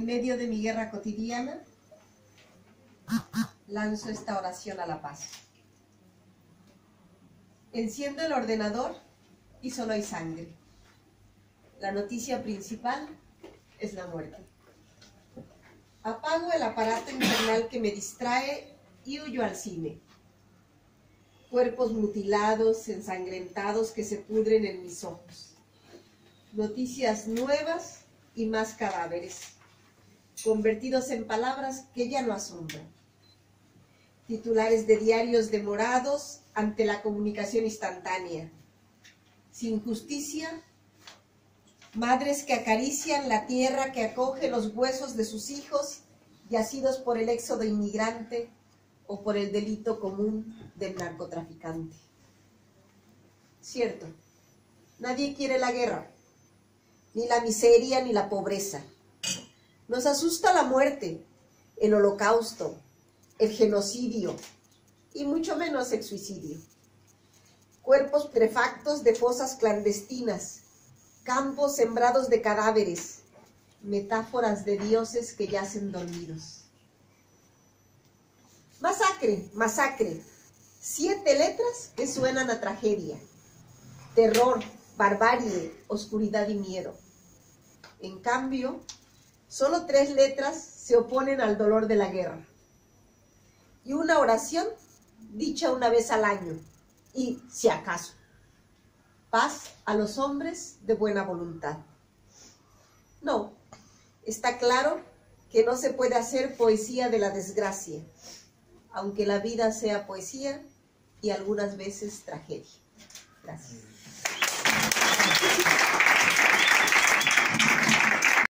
medio de mi guerra cotidiana, lanzo esta oración a la paz. Enciendo el ordenador y solo hay sangre. La noticia principal es la muerte. Apago el aparato infernal que me distrae y huyo al cine. Cuerpos mutilados, ensangrentados que se pudren en mis ojos. Noticias nuevas y más cadáveres, convertidos en palabras que ya no asombran. Titulares de diarios demorados ante la comunicación instantánea. Sin justicia, madres que acarician la tierra que acoge los huesos de sus hijos, yacidos por el éxodo inmigrante o por el delito común del narcotraficante. Cierto, nadie quiere la guerra, ni la miseria ni la pobreza. Nos asusta la muerte, el holocausto, el genocidio y mucho menos el suicidio. Cuerpos putrefactos de fosas clandestinas, campos sembrados de cadáveres, metáforas de dioses que yacen dormidos. Masacre, masacre, 7 letras que suenan a tragedia. Terror, barbarie, oscuridad y miedo. En cambio, solo 3 letras se oponen al dolor de la guerra. Y una oración dicha una vez al año, y si acaso, paz a los hombres de buena voluntad. No, está claro que no se puede hacer poesía de la desgracia, aunque la vida sea poesía y algunas veces tragedia. Gracias.